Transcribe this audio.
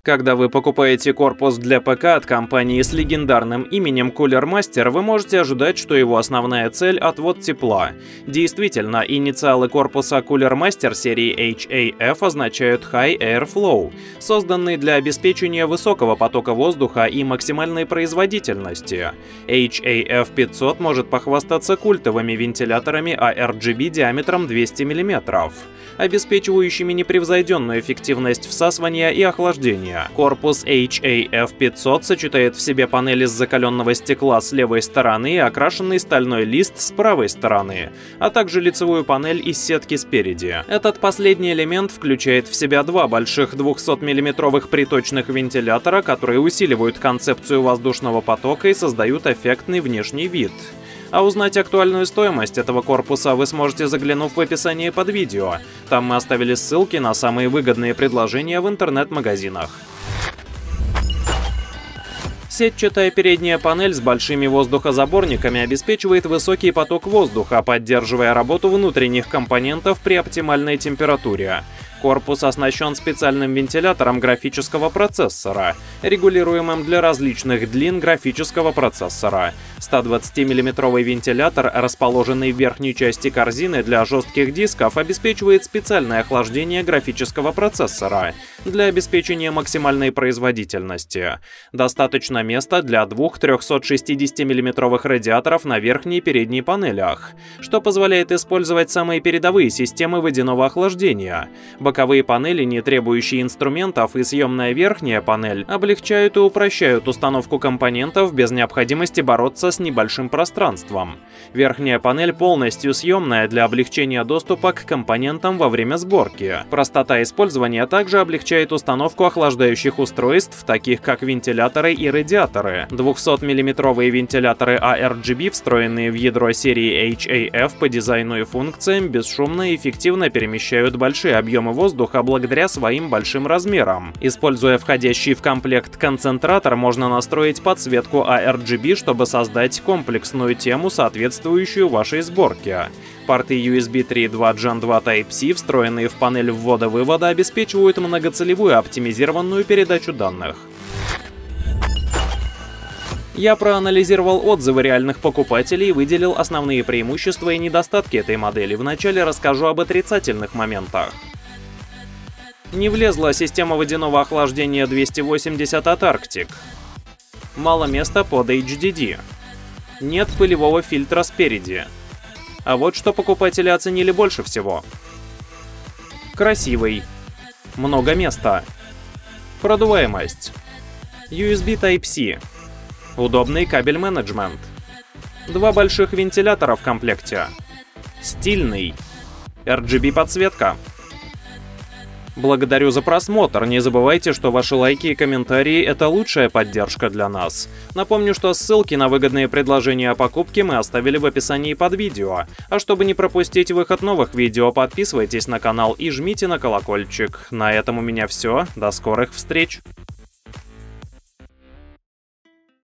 Когда вы покупаете корпус для ПК от компании с легендарным именем Cooler Master, вы можете ожидать, что его основная цель – отвод тепла. Действительно, инициалы корпуса Cooler Master серии HAF означают High Air Flow, созданный для обеспечения высокого потока воздуха и максимальной производительности. HAF 500 может похвастаться культовыми вентиляторами ARGB диаметром 200 мм, обеспечивающими непревзойденную эффективность всасывания и охлаждения. Корпус HAF 500 сочетает в себе панели из закаленного стекла с левой стороны и окрашенный стальной лист с правой стороны, а также лицевую панель из сетки спереди. Этот последний элемент включает в себя два больших 200-мм приточных вентилятора, которые усиливают концепцию воздушного потока и создают эффектный внешний вид. А узнать актуальную стоимость этого корпуса вы сможете, заглянув в описание под видео. Там мы оставили ссылки на самые выгодные предложения в интернет-магазинах. Сетчатая передняя панель с большими воздухозаборниками обеспечивает высокий поток воздуха, поддерживая работу внутренних компонентов при оптимальной температуре. Корпус оснащен специальным вентилятором графического процессора, регулируемым для различных длин графического процессора. 120-мм вентилятор, расположенный в верхней части корзины для жестких дисков, обеспечивает специальное охлаждение графического процессора для обеспечения максимальной производительности. Достаточно места для двух 360-мм радиаторов на верхней и передней панелях, что позволяет использовать самые передовые системы водяного охлаждения. Боковые панели, не требующие инструментов, и съемная верхняя панель облегчают и упрощают установку компонентов без необходимости бороться с небольшим пространством. Верхняя панель полностью съемная для облегчения доступа к компонентам во время сборки. Простота использования также облегчает установку охлаждающих устройств, таких как вентиляторы и радиаторы. 200-мм вентиляторы ARGB, встроенные в ядро серии HAF по дизайну и функциям, бесшумно и эффективно перемещают большие объемы воздуха благодаря своим большим размерам. Используя входящий в комплект концентратор, можно настроить подсветку ARGB, чтобы создать комплексную тему, соответствующую вашей сборке. Порты USB 3.2 Gen 2 Type-C, встроенные в панель ввода-вывода, обеспечивают многоцелевую оптимизированную передачу данных. Я проанализировал отзывы реальных покупателей и выделил основные преимущества и недостатки этой модели. Вначале расскажу об отрицательных моментах. Не влезла система водяного охлаждения 280 от Arctic. Мало места под HDD. Нет пылевого фильтра спереди. А вот что покупатели оценили больше всего. Красивый. Много места. Продуваемость. USB Type-C. Удобный кабель-менеджмент. Два больших вентилятора в комплекте. Стильный. RGB-подсветка. Благодарю за просмотр. Не забывайте, что ваши лайки и комментарии – это лучшая поддержка для нас. Напомню, что ссылки на выгодные предложения о покупке мы оставили в описании под видео. А чтобы не пропустить выход новых видео, подписывайтесь на канал и жмите на колокольчик. На этом у меня все. До скорых встреч!